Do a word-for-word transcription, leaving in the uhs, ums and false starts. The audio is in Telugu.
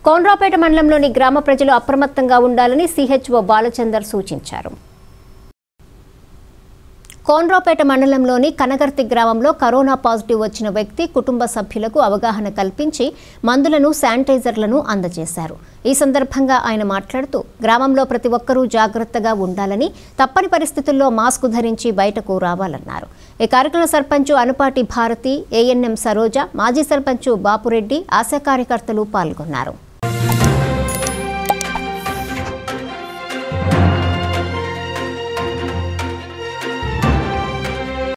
కోనరాపేట మండలంలోని గ్రామ ప్రజలు అప్రమత్తంగా ఉండాలని సిహెచ్ఓ బాలచందర్ సూచించారు. కోనరాపేట మండలంలోని కనగర్తి గ్రామంలో కరోనా పాజిటివ్ వచ్చిన వ్యక్తి కుటుంబ సభ్యులకు అవగాహన కల్పించి మందులను శానిటైజర్లను అందజేశారు. ఈ సందర్భంగా ఆయన మాట్లాడుతూ గ్రామంలో ప్రతి ఒక్కరూ జాగ్రత్తగా ఉండాలని, తప్పని పరిస్థితుల్లో మాస్క్ ధరించి బయటకు రావాలన్నారు. ఈ కార్యక్రమ సర్పంచ్ అనుపాటి భారతి, ఏఎన్ఎం సరోజ, మాజీ సర్పంచ్ బాపురెడ్డి, ఆశా కార్యకర్తలు పాల్గొన్నారు.